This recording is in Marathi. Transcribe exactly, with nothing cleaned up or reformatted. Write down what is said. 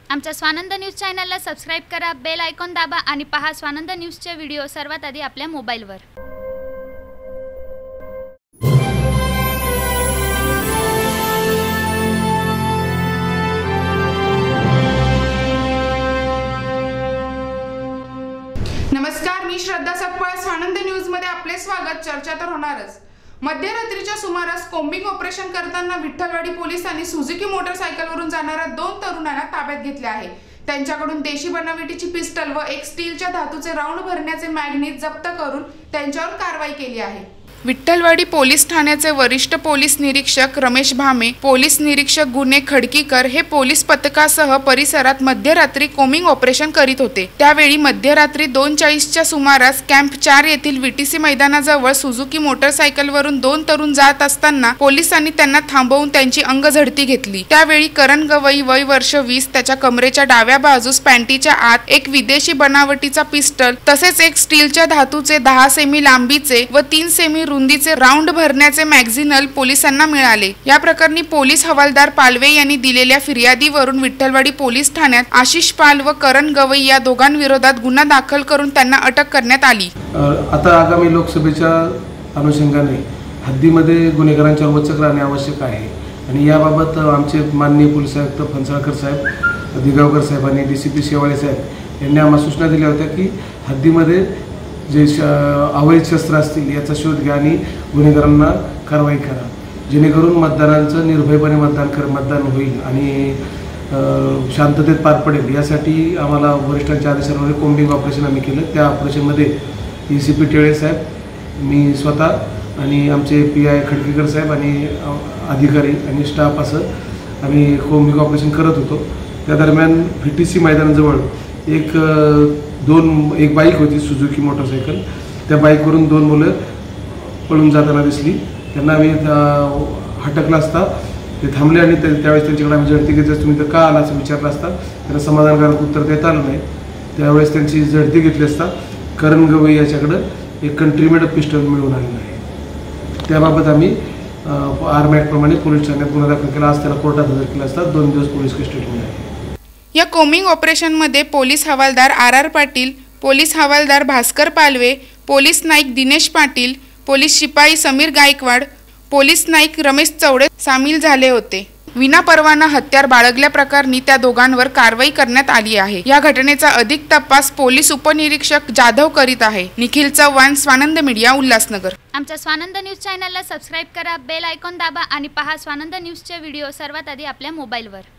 आमच्या स्वानंद न्यूज चॅनलला सबस्क्राइब करा, बेल आयकॉन दाबा आणि पहा स्वानंद न्यूजचे व्हिडिओ सर्वात आधी आपल्या मोबाईलवर। नमस्कार, मी श्रद्धा सकपाळ, स्वानंद न्यूज मध्ये आपले स्वागत। चर्चा तर होणारच। मध्यरात्रीच्या सुमारास कोम्बिंग ऑपरेशन करताना विठ्ठलवाडी पोलिसांनी सुझुकी मोटरसायकलवरून जाणाऱ्या दोन तरुणांना ताब्यात घेतले आहे। त्यांच्याकडून देशी बनावटीची पिस्टल व एक स्टीलच्या धातूचे राऊंड भरण्याचे मॅग्नेट जप्त करून त्यांच्यावर कारवाई केली आहे। विठ्ठलवाडी पोलीस ठाण्याचे वरिष्ठ पोलीस निरीक्षक रमेश भामे, पोलीस निरीक्षक गुन्हे खडकीकर हे पोलीस पथकासह परिसरात मध्यरात्री कोम्बिंग ऑपरेशन करीत होते। त्यावेळी मध्यरात्री दोन चाळीसच्या सुमारास कॅम्प चार येथील व्हीटीसी मैदानाजवळ सुझुकी मोटरसायकलवरून दोन तरुण जात असताना पोलिसांनी त्यांना थांबवून त्यांची अंगझडती घेतली। त्यावेळी करण गवई वय वर्ष वीस त्याच्या कमरेच्या डाव्या बाजूस पॅन्टीच्या आत एक विदेशी बनावटीचा पिस्टल तसेच एक स्टीलच्या धातूचे दहा सेमी लांबीचे व तीन सेमी रुंदीचे राऊंड भरण्याचे मॅग्झिनल पोलिसांना मिळाले। या प्रकरणी पोलीस हवालदार पालवे यांनी दिलेल्या फिर्यादीवरून विठ्ठलवाडी पोलीस ठाण्यात आशिष पाल व करण गवई या दोघांविरोधात गुन्हा दाखल करून त्यांना अटक करण्यात आली। आता आगामी लोकसभेच्या अनुषंगाने हद्दीमध्ये गुन्हेगारांच्यावर वचक राहणे आवश्यक आहे आणि याबाबत आमचे माननीय पोलीस आयुक्त फणसळकर साहेब, दिगावकर साहेब आणि डीसीपी शेवाळे साहेब यांनी आम्हाला सूचना दिल्या होत्या की हद्दीमध्ये जे अवैध शस्त्र असतील याचा शोध घ्या आणि गुन्हेगारांना कारवाई करा, जेणेकरून मतदारांचं निर्भयपणे मतदान कर मतदान होईल आणि शांततेत पार पडेल। यासाठी आम्हाला वरिष्ठांच्या आदेशावर कोम्बिंग ऑपरेशन आम्ही केलं। त्या ऑपरेशनमध्ये ए सी पी टेळे साहेब, मी स्वतः आणि आमचे पी आय खडकीकर साहेब आणि अधिकारी आणि स्टाफ असं आम्ही कोम्बिंग ऑपरेशन करत होतो। त्या दरम्यान व्ही टी सी मैदानाजवळ एक दोन एक बाईक होती सुझुकी मोटरसायकल, त्या बाईकवरून दोन मुलं पळून जाताना दिसली। त्यांना आम्ही हटकला असता ते थांबले आणि त्यावेळेस त्यांच्याकडे आम्ही झडती घेतली। तुम्ही तर का आला असं विचारलं असता त्यांना समाधानकारक उत्तर देता आलं नाही। त्यावेळेस त्यांची झडती घेतली असता करण गवई याच्याकडं एक कंट्रीमेड पिस्टल मिळून आलेलं आहे। त्याबाबत आम्ही आर्म ॲक्टप्रमाणे पोलीस ठाण्यात गुन्हा दाखल केला। आज त्याला कोर्टात हजर केला असता दोन दिवस पोलीस कस्टडीमध्ये आहे। या कोम्बिंग ऑपरेशनमध्ये पोलीस हवालदार आर आर पाटील, पोलीस हवालदार भास्कर पालवे, पोलीस नाईक दिनेश पाटील, पोलीस शिपाई समीर गायकवाड, पोलीस नाईक रमेश चौडे सामील झाले होते। विनापरवाना हत्यार बाळगल्याप्रकरणी त्या दोघांवर कारवाई करण्यात आली आहे। या घटनेचा अधिक तपास पोलीस उपनिरीक्षक जाधव करीत आहे। निखिल चव्हाण, स्वानंद मीडिया, उल्हासनगर। आमच्या स्वानंद न्यूज चॅनलला सबस्क्राइब करा, बेल आयकॉन दाबा आणि पहा स्वानंद न्यूजचे व्हिडिओ सर्वात आधी आपल्या मोबाईलवर।